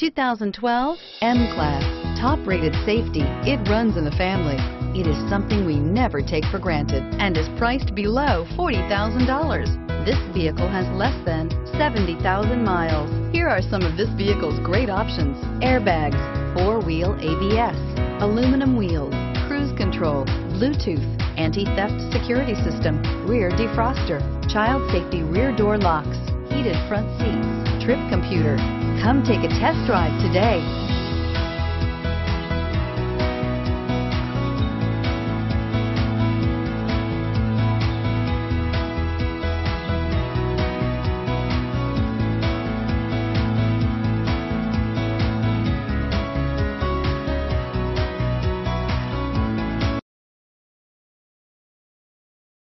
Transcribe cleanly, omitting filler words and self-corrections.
2012 M-Class. Top-rated safety, it runs in the family. It is something we never take for granted and is priced below $40,000. This vehicle has less than 70,000 miles. Here are some of this vehicle's great options: airbags, four-wheel ABS, aluminum wheels, cruise control, Bluetooth, anti-theft security system, rear defroster, child safety rear door locks, heated front seats, trip computer. Come take a test drive today.